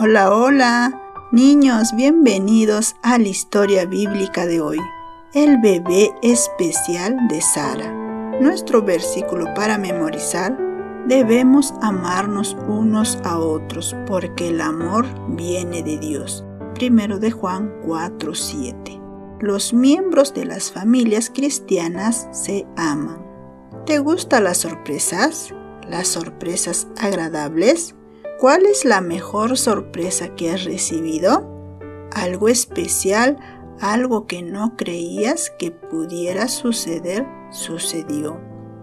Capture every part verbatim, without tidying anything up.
Hola, hola, niños, bienvenidos a la historia bíblica de hoy, el bebé especial de Sara. Nuestro versículo para memorizar: debemos amarnos unos a otros, porque el amor viene de Dios. Primero de Juan cuatro siete. Los miembros de las familias cristianas se aman. ¿Te gustan las sorpresas? ¿Las sorpresas agradables? ¿Cuál es la mejor sorpresa que has recibido? Algo especial, algo que no creías que pudiera suceder, sucedió.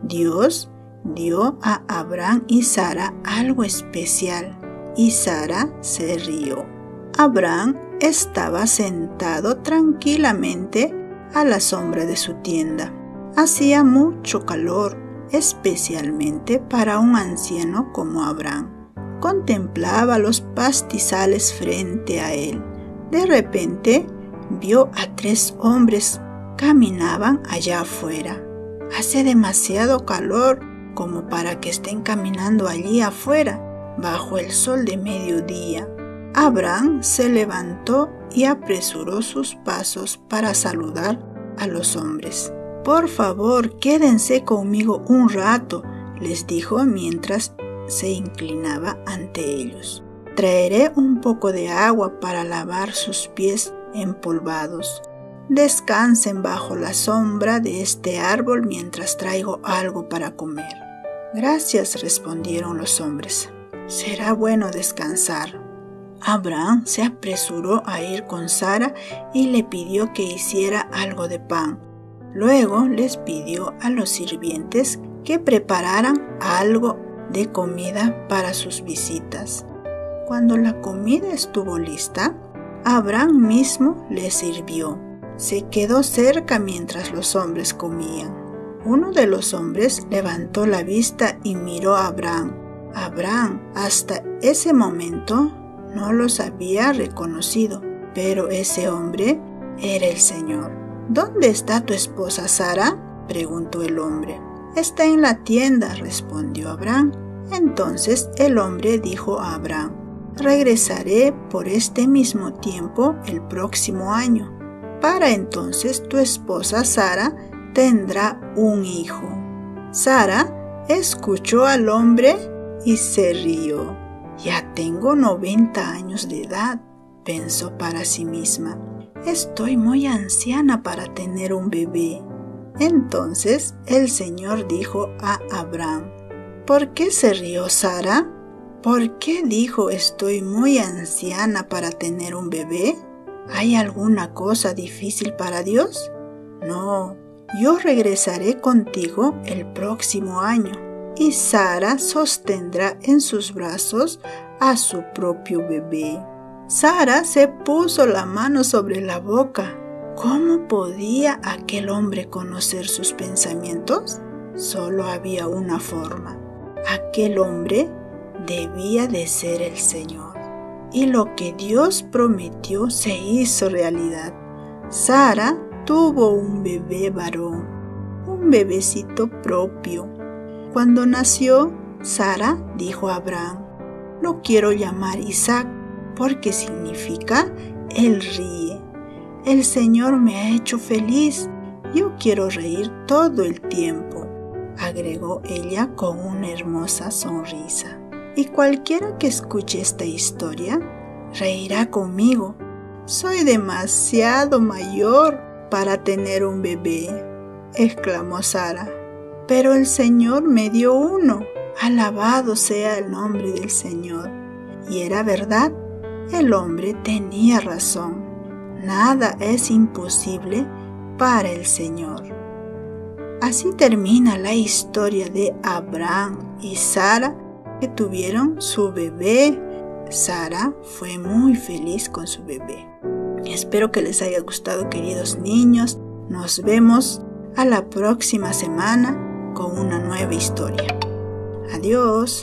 Dios dio a Abraham y Sara algo especial, y Sara se rió. Abraham estaba sentado tranquilamente a la sombra de su tienda. Hacía mucho calor, especialmente para un anciano como Abraham. Contemplaba los pastizales frente a él. De repente vio a tres hombres. Caminaban allá afuera. Hace demasiado calor como para que estén caminando allí afuera, bajo el sol de mediodía. Abraham se levantó y apresuró sus pasos para saludar a los hombres. «Por favor, quédense conmigo un rato», les dijo mientras se inclinaba ante ellos. «Traeré un poco de agua para lavar sus pies empolvados. Descansen bajo la sombra de este árbol mientras traigo algo para comer». «Gracias», respondieron los hombres. «Será bueno descansar». Abraham se apresuró a ir con Sara y le pidió que hiciera algo de pan. Luego les pidió a los sirvientes que prepararan algo de comida para sus visitas. Cuando la comida estuvo lista, Abraham mismo les sirvió. Se quedó cerca mientras los hombres comían. Uno de los hombres levantó la vista y miró a Abraham. Abraham, hasta ese momento, no los había reconocido, pero ese hombre era el Señor. «¿Dónde está tu esposa Sara?», preguntó el hombre. «Está en la tienda», respondió Abraham. Entonces el hombre dijo a Abraham: «Regresaré por este mismo tiempo el próximo año. Para entonces tu esposa Sara tendrá un hijo». Sara escuchó al hombre y se rió. «Ya tengo noventa años de edad», pensó para sí misma. «Estoy muy anciana para tener un bebé». Entonces el Señor dijo a Abraham: «¿Por qué se rió Sara? ¿Por qué dijo estoy muy anciana para tener un bebé? ¿Hay alguna cosa difícil para Dios? No, yo regresaré contigo el próximo año, y Sara sostendrá en sus brazos a su propio bebé». Sara se puso la mano sobre la boca. ¿Cómo podía aquel hombre conocer sus pensamientos? Solo había una forma. Aquel hombre debía de ser el Señor. Y lo que Dios prometió se hizo realidad. Sara tuvo un bebé varón, un bebecito propio. Cuando nació, Sara dijo a Abraham: «Lo quiero llamar Isaac, porque significa Él ríe. El Señor me ha hecho feliz. Yo quiero reír todo el tiempo», agregó ella con una hermosa sonrisa. «Y cualquiera que escuche esta historia reirá conmigo. Soy demasiado mayor para tener un bebé», exclamó Sara. «Pero el Señor me dio uno. Alabado sea el nombre del Señor». Y era verdad. El hombre tenía razón. Nada es imposible para el Señor. Así termina la historia de Abraham y Sara, que tuvieron su bebé. Sara fue muy feliz con su bebé. Espero que les haya gustado, queridos niños. Nos vemos a la próxima semana con una nueva historia. Adiós.